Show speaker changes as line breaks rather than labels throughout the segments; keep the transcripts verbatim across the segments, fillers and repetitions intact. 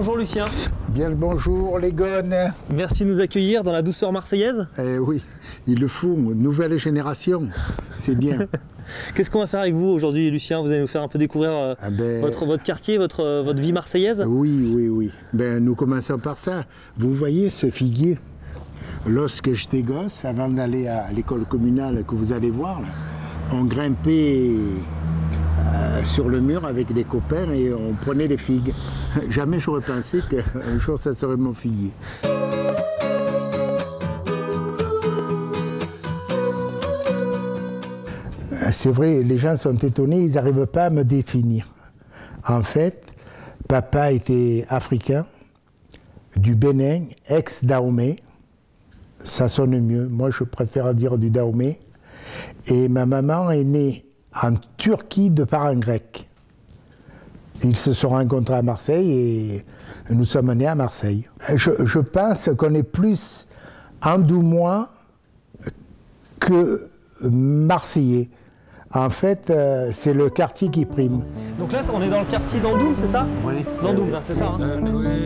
Bonjour Lucien.
Bien le bonjour les gones.
Merci de nous accueillir dans la douceur marseillaise.
Eh oui, il le faut, nouvelle génération, c'est bien.
Qu'est-ce qu'on va faire avec vous aujourd'hui Lucien? Vous allez nous faire un peu découvrir euh,
ah ben,
votre, votre quartier, votre, euh, votre vie marseillaise?
Oui, oui, oui. Ben, nous commençons par ça. Vous voyez ce figuier? Lorsque j'étais gosse, avant d'aller à l'école communale que vous allez voir, là, on grimpait euh, sur le mur avec les copains et on prenait les figues. Jamais j'aurais pensé qu'un jour ça serait mon figuier. C'est vrai, les gens sont étonnés, ils n'arrivent pas à me définir. En fait, papa était africain, du Bénin, ex-Dahomey. Ça sonne mieux, moi je préfère dire du Dahomey. Et ma maman est née en Turquie de parents grecs. Ils se sont rencontrés à Marseille et nous sommes nés à Marseille. Je, je pense qu'on est plus andoumois que marseillais. En fait, euh, c'est le quartier qui prime.
Donc là, on est dans le quartier d'Andoum, c'est ça?
Oui.
D'Andoum, c'est ça. Hein.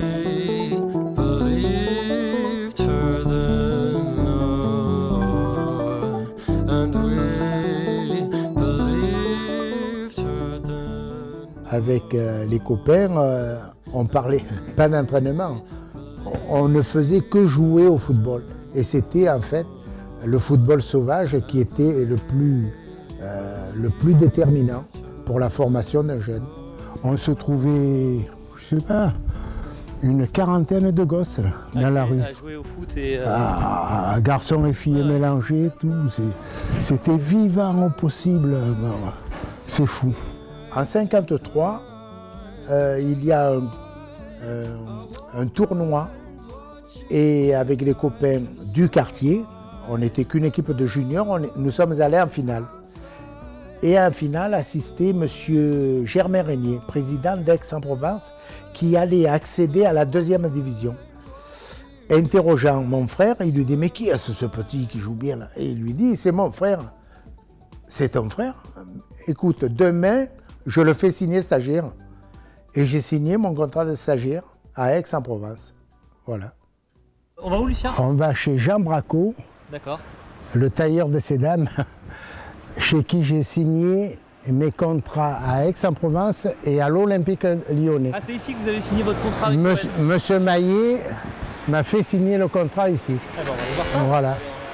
Avec euh, les copains, euh, on parlait pas d'entraînement. On ne faisait que jouer au football. Et c'était en fait le football sauvage qui était le plus, euh, le plus déterminant pour la formation d'un jeune. On se trouvait, je sais pas, une quarantaine de gosses là, dans la rue.
À jouer au foot et... Euh...
Ah, garçons et filles ouais. mélangés, tout. C'était vivant au possible. C'est fou. En cinquante-trois, euh, il y a un, un, un tournoi et avec les copains du quartier, on n'était qu'une équipe de juniors, on est, nous sommes allés en finale. Et en finale assistait M. Germain Régnier, président d'Aix-en-Provence, qui allait accéder à la deuxième division. Interrogeant mon frère, il lui dit « Mais qui est ce, ce petit qui joue bien là ?» Et il lui dit « C'est mon frère. » « C'est ton frère ? Écoute, demain, je le fais signer stagiaire. » Et j'ai signé mon contrat de stagiaire à Aix-en-Provence. Voilà.
On va où, Lucien?
On va chez Jean Bracot, le tailleur de ces dames, chez qui j'ai signé mes contrats à Aix-en-Provence et à l'Olympique Lyonnais.
Ah, c'est ici que vous avez signé votre contrat avec
Monsieur, Monsieur Maillet m'a fait signer le contrat ici.
Ah bon, on va aller voir ça.
Voilà.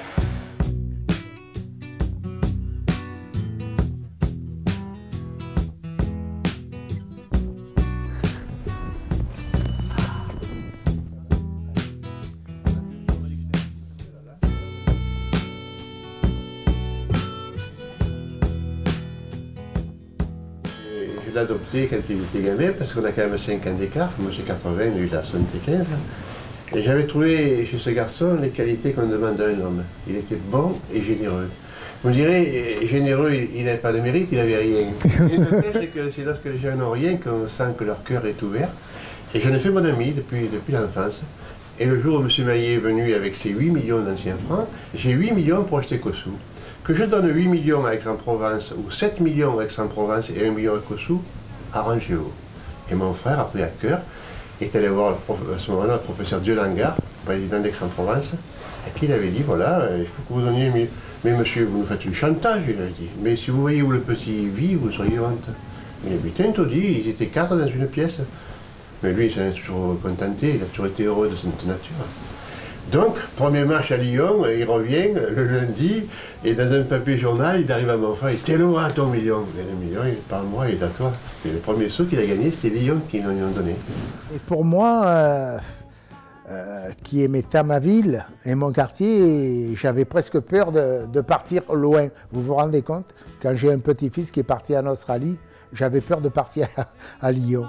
Je l'ai adopté quand il était gamin, parce qu'on a quand même cinq ans d'écart. Moi j'ai quatre-vingts, lui il a soixante-quinze. Et j'avais trouvé chez ce garçon les qualités qu'on demande à un homme. Il était bon et généreux. Vous me direz, généreux, il n'avait pas de mérite, il n'avait rien. Et le fait, c'est que c'est lorsque les gens n'ont rien qu'on sent que leur cœur est ouvert. Et j'en ai fait mon ami depuis, depuis l'enfance. Et le jour où M. Maillet est venu avec ses huit millions d'anciens francs, j'ai huit millions pour acheter Cossou. Que je donne huit millions à Aix-en-Provence, ou sept millions à Aix-en-Provence et un million à Cossou, arrangez-vous. Et mon frère a pris à cœur, est allé voir le à ce moment-là le professeur Dieu Langard, président d'Aix-en-Provence, à qui il avait dit, voilà, il faut que vous donniez mieux. Mais monsieur, vous nous faites du chantage, il a dit. Mais si vous voyez où le petit vit, vous seriez honte. Il a putain, tout dit, ils étaient quatre dans une pièce. Mais lui, il s'en est toujours contenté, il a toujours été heureux de cette nature. Donc, premier match à Lyon, il revient le lundi, et dans un papier journal, il arrive à mon frère, il dit « T'es loin à ton million !» Et le million, il n'est pas à moi, il est à toi. C'est le premier saut qu'il a gagné, c'est Lyon qui nous ont donné.
Et pour moi, euh, euh, qui aimait tant ma ville et mon quartier, j'avais presque peur de, de partir loin. Vous vous rendez compte? Quand j'ai un petit-fils qui est parti en Australie, j'avais peur de partir à, à Lyon.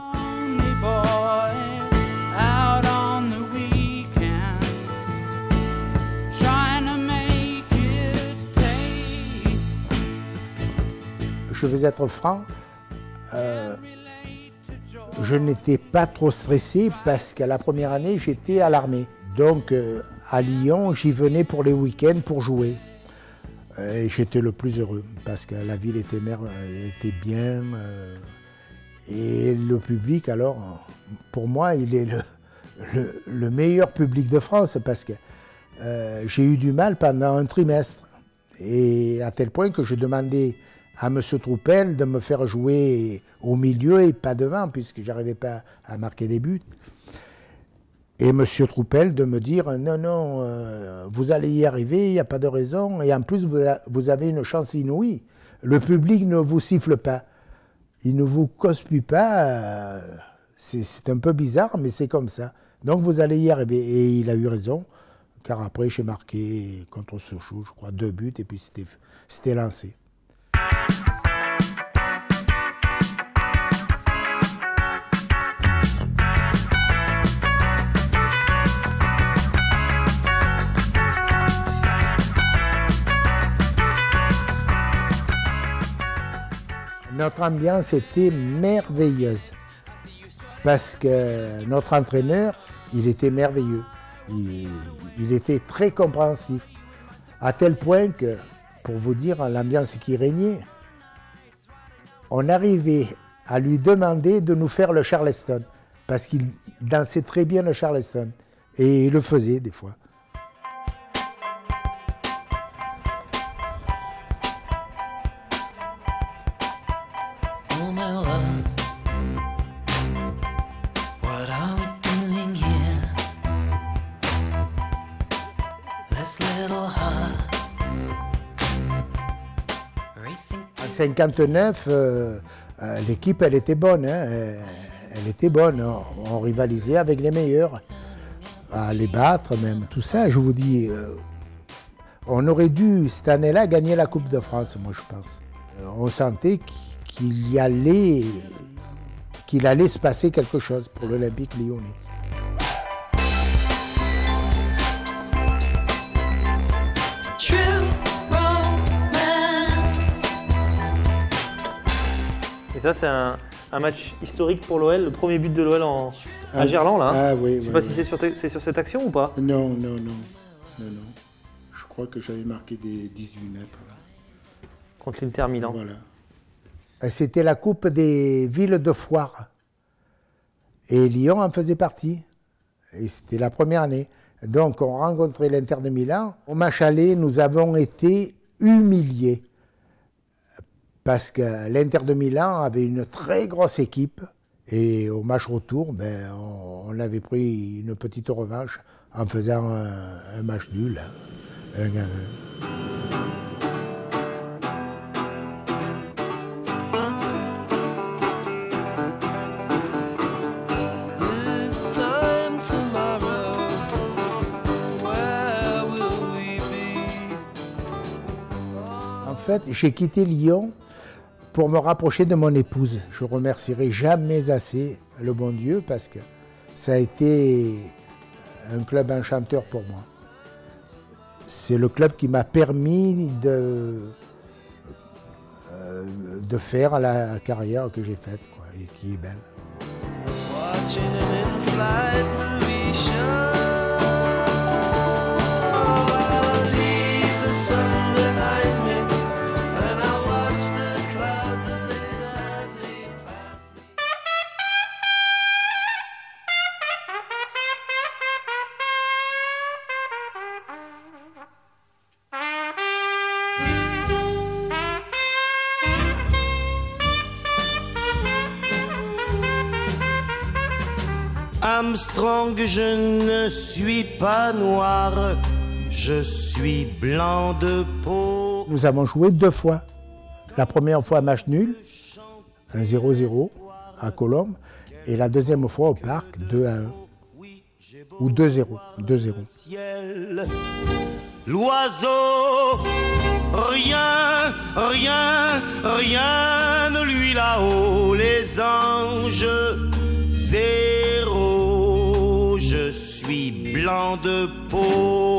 Je vais être franc, euh, je n'étais pas trop stressé parce qu'à la première année, j'étais à l'armée. Donc euh, à Lyon, j'y venais pour les week-ends pour jouer. Et j'étais le plus heureux parce que la ville était, mer était bien. Euh, Et le public, alors, pour moi, il est le, le, le meilleur public de France parce que euh, j'ai eu du mal pendant un trimestre. Et à tel point que je demandais à M. Troupel de me faire jouer au milieu et pas devant, puisque je n'arrivais pas à marquer des buts. Et M. Troupel de me dire « Non, non, euh, vous allez y arriver, il n'y a pas de raison. Et en plus, vous, a, vous avez une chance inouïe. Le public ne vous siffle pas. Il ne vous cospe pas. Euh, c'est un peu bizarre, mais c'est comme ça. Donc vous allez y arriver. » Et il a eu raison, car après, j'ai marqué contre Sochaux, je crois, deux buts, et puis c'était lancé. Notre ambiance était merveilleuse parce que notre entraîneur, il était merveilleux. Il, il était très compréhensif, à tel point que, pour vous dire l'ambiance qui régnait, on arrivait à lui demander de nous faire le Charleston, parce qu'il dansait très bien le Charleston, et il le faisait des fois. En cinquante-neuf, euh, euh, l'équipe, elle était bonne, hein, elle, elle était bonne, on, on rivalisait avec les meilleurs, à les battre même, tout ça, je vous dis, euh, on aurait dû, cette année-là, gagner la Coupe de France, moi je pense. Euh, on sentait qu'il y allait, qu'il allait se passer quelque chose pour l'Olympique lyonnais.
Et ça, c'est un, un match historique pour l'O L, le premier but de l'O L en,
ah,
à Gerland, là. Hein.
Ah, oui,
je ne sais
oui,
pas
oui.
si c'est sur, sur cette action ou pas.
Non, non, non, non, non. Je crois que j'avais marqué des dix-huit mètres. Là.
Contre l'Inter Milan.
Voilà. C'était la Coupe des villes de foire. Et Lyon en faisait partie. Et c'était la première année. Donc, on rencontrait l'Inter de Milan. Au match aller, nous avons été humiliés. Parce que l'Inter de Milan avait une très grosse équipe. Et au match retour, ben, on, on avait pris une petite revanche en faisant un, un match nul. Hein, un à un. En fait, j'ai quitté Lyon pour me rapprocher de mon épouse. Je ne remercierai jamais assez le bon Dieu parce que ça a été un club enchanteur pour moi. C'est le club qui m'a permis de, euh, de faire la carrière que j'ai faite quoi, et qui est belle.
Armstrong, je ne suis pas noir, je suis blanc de peau.
Nous avons joué deux fois. La première fois match nul, un zéro zéro à Colombes, et la deuxième fois au parc, deux à un. Ou deux zéro. deux zéro.
L'oiseau, rien, rien, rien ne lui là-haut, les anges, zéro, je suis blanc de peau.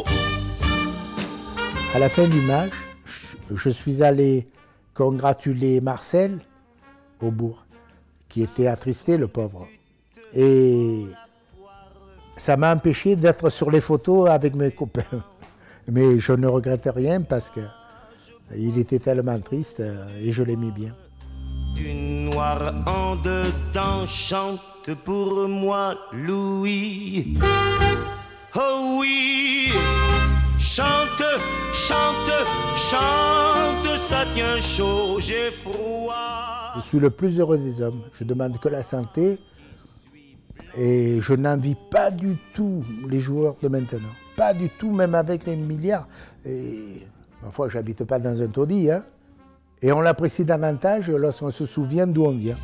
À la fin du match, je suis allé congratuler Marcel au bourg, qui était attristé, le pauvre. Et ça m'a empêché d'être sur les photos avec mes copains. Mais je ne regrette rien parce qu'il était tellement triste et je l'aimais bien.
du noir en dedans. Chante pour moi, Louis. Oh oui, chante, chante, chante, ça tient chaud, j'ai froid.
Je suis le plus heureux des hommes. Je demande que la santé. Et je n'envie pas du tout les joueurs de maintenant. Pas du tout, même avec les milliards. Et parfois, je n'habite pas dans un taudis. Hein. Et on l'apprécie davantage lorsqu'on se souvient d'où on vient.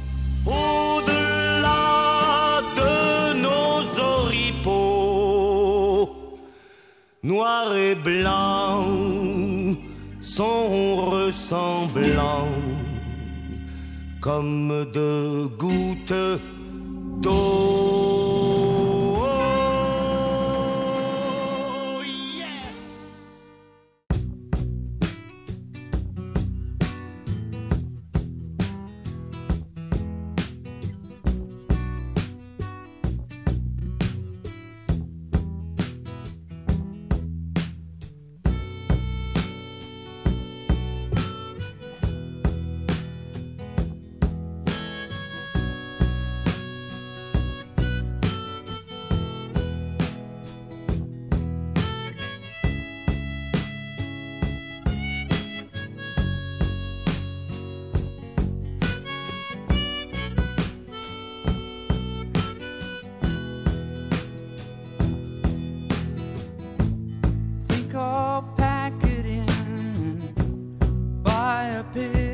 Au-delà de nos oripeaux, noir et blanc sont ressemblants comme deux gouttes d'eau.
Pack it in, buy a pig.